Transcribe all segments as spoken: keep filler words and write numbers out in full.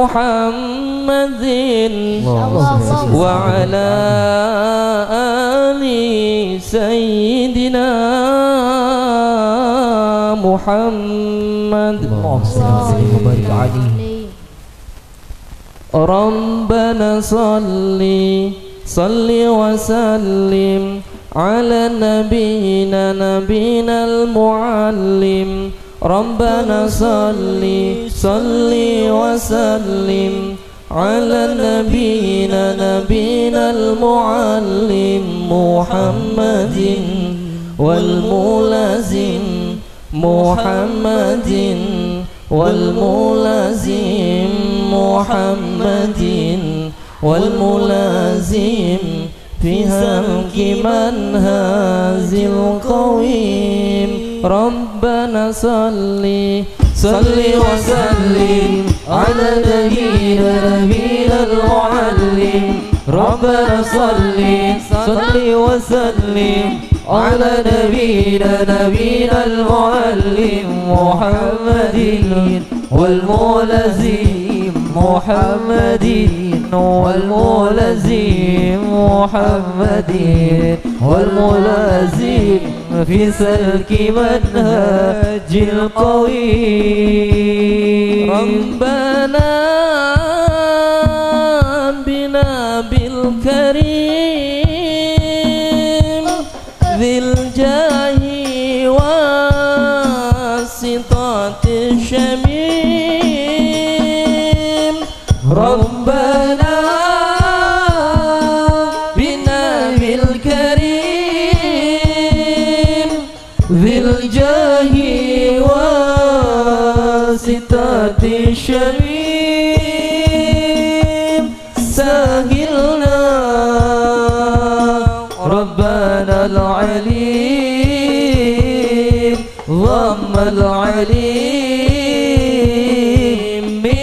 محمد وعلى آل سيدنا محمد ربنا صل صل وسلم على نبينا نبينا المعلم ربنا صل صل وسلم على نبينا نبينا المعلم محمد والملازم محمد والملازم محمد والملازم في سلك منهج القويم ربنا صل صل وسلم على نبينا نبينا المعلم ربنا صل صل وسلم على نبينا نبينا المعلم محمد والملازم محمد والملازم محمد والملازم في سلك منهج القويم ربنا بنا بالكريم ذي الجاه والصفات الشميم ربنا بنا بالكريم ذي الجاه والصفات الشميم سهلنا ربنا العليم ضم العليم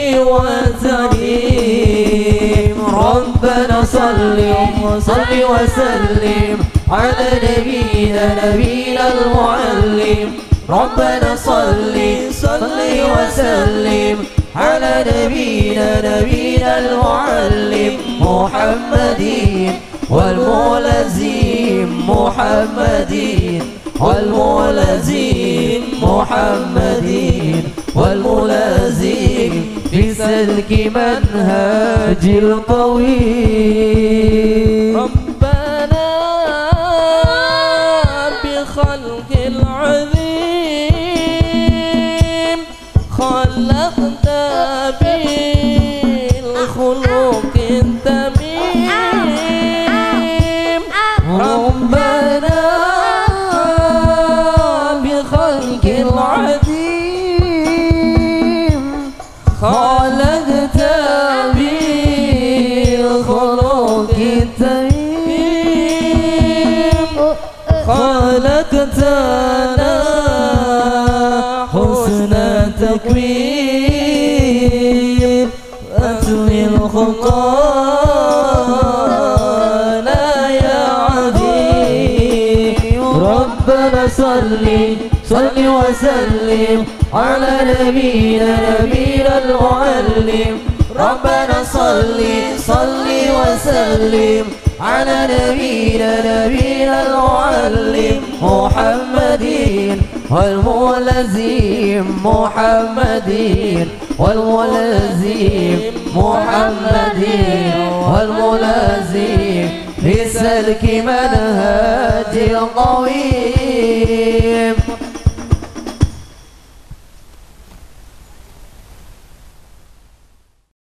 بوتريم ربنا صل صل وسلم على نبينا نبينا المعلم ربنا صل صل وسلم على نبينا نبينا المعلم محمد والملازم محمد والملازم محمد والملازم في سلك منهج القويم ربنا بخلق العظيم خلقت بالخلق التميم ربنا بخلق العظيم خلقت بالخلق التميم خلقتنا حسن تكوين أتمي الخطانا يا عظيم ربنا صل صل وسلم على نبينا نبينا المعلم ربنا صل صل وسلم على نبينا نبينا المعلم محمد والملازم محمد والملازم محمد والملازم في سلك منهج القويم